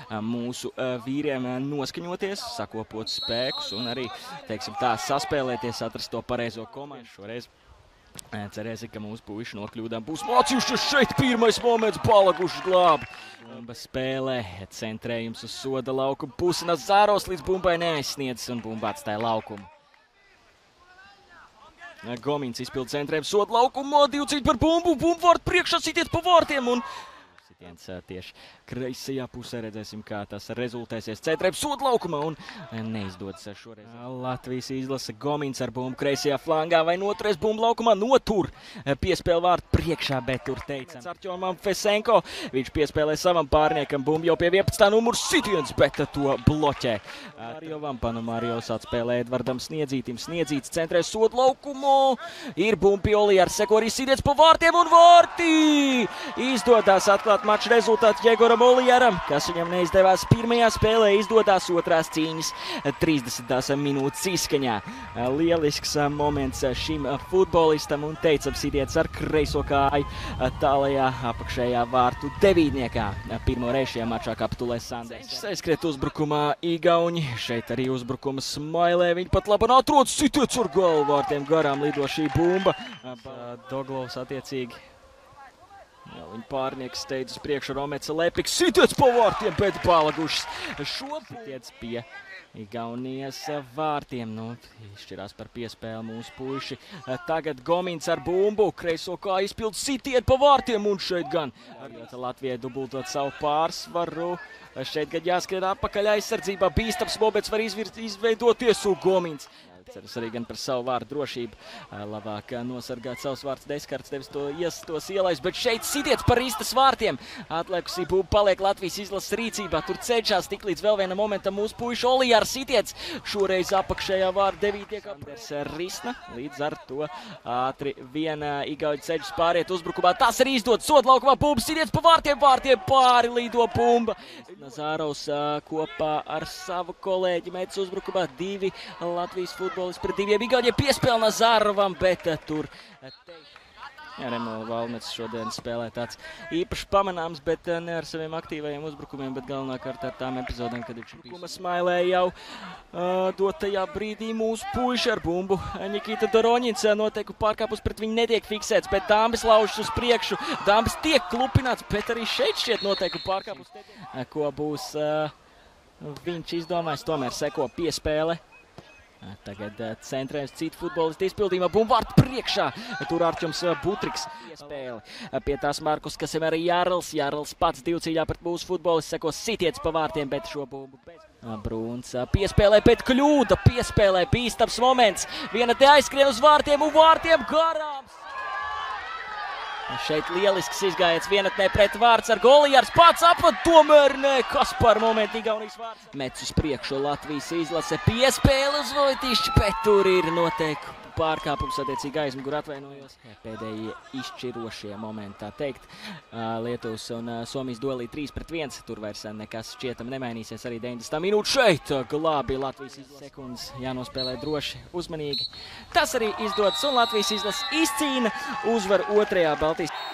mūsu vīriem noskaņoties, sakopot spēkus un arī, teiksim tā, saspēlēties, atrast to pareizo komandu. Šoreiz cerēsim, ka mūsu puiši no kļūdām būs mācījušies. Šeit pirmais moments, Balagušs glāb. Bumba spēlē, centrējums uz soda laukumu pusi. Nazarovs līdz bumbai neaizsniedzis un bumba atstāja laukumu. Gomins izpild centrējumu soda laukumu, 2 cīņi par bumbu. Bumbu vārtu priekšā sitiet pa vārtiem un sitiens tieši kreisajā pusē. Redzēsim, kā tas rezultēsies. Centrējums soda laukumā un neizdodas šoreiz. Latvijas izlase Gomins ar bumbu kreisajā flangā vai noturēs bumbu laukumā. Notur piespēle vārtu priekšā, bet tur teicam Artjomam Fesenko. Viņš piespēlē savam pārniekam bumbu jau pie 11. numurs sitiens, bet to bloķē. Mario Vampanu Marijos atspēlē Edvardam Sniedzītim. Sniedzīts centrēs soda laukumu. Ir bumbu pie Olijāra, seko arī sitiens pa vārtiem un vārtī! Izdodas atklāt maču rezultātu Jegoram Olijāram, kas viņam neizdevās pirmajā spēlē, izdodās otrās cīņas 30. minūtes izskaņā. Lielisks moments šim futbolistam un teicam sitiens ar kreiso kāju tālajā apakšējā vārtu devītniekā. Pirmo reizi šajā mačā kapitulē Sanders. Aizskriet uzbrukumā Igauņi, šeit arī uzbrukuma Smailē, viņi pat labi atrod sitiens ar galvārtiem, garām lido šī bumba. Doglovs attiecīgi. Viņa pārnieks steidz uz priekšu, Romets Lepiks sitiens pa vārtiem, bet Balagušs šo sitiens pie Igaunijas vārtiem. Izšķirās par piespēli mūsu puiši. Tagad Gomins ar bumbu, kreiso kā izpild sitienu pa vārtiem un šeit gan Latvijai dubultot savu pārsvaru. Šeit gan jāskrien atpakaļ aizsardzībā, bīstams moments var izveidoties un Gomins. Ceras arī gan par savu vārdu drošību. Labāk nosargāt savus vārdus Deskarts, nevis tos ielaist, bet šeit sitiens par īstas vārtiem. Atliekusī bumba paliek Latvijas izlases rīcībā. Tur cenšas tik līdz vēl vienam momentam mūsu puiši Olijāra sitiens. Šoreiz apakšējā vārdu devītniekā Anders Risna. Līdz ar to ātri viena Igauņu ceļš pāriet uzbrukumā. Tas arī izdod soda laukumā bumbu sitiens pa vārtiem. Vārtiem pāri lido bumba. Nazarovs kopā ar savu kolēģi mēģina uzbrukumā 2 Latvijas futbolisti pret 2 Igauņiem piespēle Nazarovam, bet tur Remo Valmets šodien spēlē tāds īpaši pamanāms, bet ne ar saviem aktīvajiem uzbrukumiem, bet galvenākārt ar tām epizodēm, kad viņš uzbrukuma Smailē jau dotajā brīdī mūsu puiši ar bumbu. Nikita Doroņins noteikti pārkāpus pret viņu netiek fiksēts, bet Dambis laužas uz priekšu. Dambis tiek klupināts, bet arī šeit šķiet noteikti pārkāpus. Ko būs viņš izdomājis, tomēr seko piespēle. Tagad centrējums citu futbolistu izpildījumā, bumbu vārtu priekšā. Tur Artjoms Butriks spēli. Pie tās Markus Kasemēra Jārls. Jārls pats divcīļā pret mūsu futbolistu, seko sitiens pa vārtiem, bet šo bumbu bez. Brūns piespēlē, bet kļūda piespēlē, bīstams moments. Viena te aizskrien uz vārtiem un vārtiem garāms. Šeit lielisks izgājiens vienatnē pret vārds ar Olijārs pats apvad, tomēr ne, kas par momentu Igaunijas vārds. Mets uz priekšu Latvijas izlase piespēle uz Vojtišķi, bet tur ir noteikti pārkāpums attiecīgi aizmugur atvainojos. Pēdējie izšķirošie momenti, tā teikt. Lietuvas un Somijas duelī 3-1, tur vairs nekas šķietam nemainīsies arī 90 minūtes. Šeit glābi Latvijas izlase. Sekundes jānospēlē droši, uzmanīgi. Tas arī izdodas un Latvijas izlase izcīna uzvaru otrajā Baltijas.